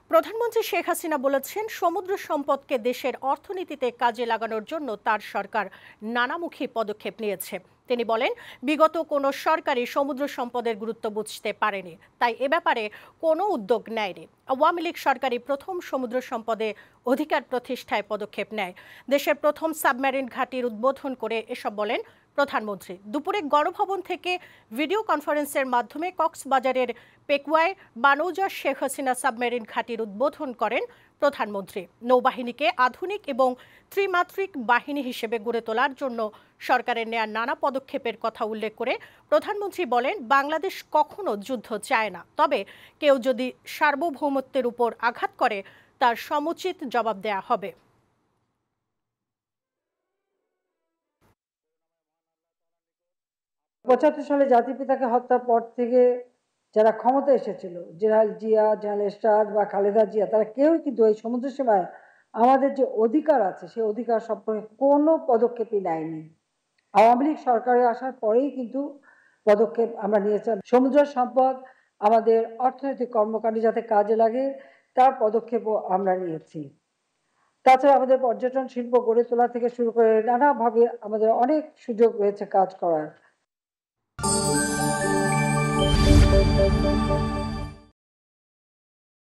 প্রধানমন্ত্রী শেখ হাসিনা বলেছেন, সমুদ্র সম্পদকে দেশের অর্থনীতিতে কাজে লাগানোর জন্য তার সরকার নানামুখী পদক্ষেপ নিয়েছে। তিনি বলেন, বিগত কোনো সরকারই সমুদ্র সম্পদের গুরুত্ব বুঝতে পারেনি, তাই এ ব্যাপারে কোনো উদ্যোগ নেয়নি। আওয়ামী লীগ সরকারই প্রথম সমুদ্র সম্পদে অধিকার প্রতিষ্ঠায় পদক্ষেপ নেয়। দেশের প্রথম সাবমেরিন ঘাঁটির উদ্বোধন করে এসব বলেন প্রধানমন্ত্রী। দুপুরে গণভবন থেকে ভিডিও কনফারেন্সের মাধ্যমে কক্সবাজারের পেকুয়ায় বানৌজা শেখ হাসিনা সাবমেরিন ঘাঁটির উদ্বোধন করেন প্রধানমন্ত্রী। নৌবাহিনীকে আধুনিক এবং ত্রিমাত্রিক বাহিনী হিসেবে গড়ে তোলার জন্য সরকারের নেয়া নানা পদক্ষেপের কথা উল্লেখ করে প্রধানমন্ত্রী বলেন, বাংলাদেশ কখনো যুদ্ধ চায় না, তবে কেউ যদি সার্বভৌমত্বের উপর আঘাত করে তার সমুচিত জবাব দেয়া হবে। ৭৫ সালে জাতির পিতাকে হত্যার পর থেকে যারা ক্ষমতা এসেছিল, জেনারেল জিয়া, জেনারেল এরশাদ বা খালেদা জিয়া, তারা কেউই কিন্তু এই সমুদ্র সীমায় আমাদের যে অধিকার আছে সেই অধিকার সম্পর্কে কোনো পদক্ষেপই নেয়নি। আওয়ামী লীগ সরকারে আসার পরেই কিন্তু পদক্ষেপ আমরা নিয়েছিলাম। সমুদ্র সম্পদ আমাদের অর্থনৈতিক কর্মকাণ্ডে যাতে কাজে লাগে তার পদক্ষেপও আমরা নিয়েছি। তাছাড়া আমাদের পর্যটন শিল্প গড়ে তোলা থেকে শুরু করে নানাভাবে আমাদের অনেক সুযোগ রয়েছে কাজ করার।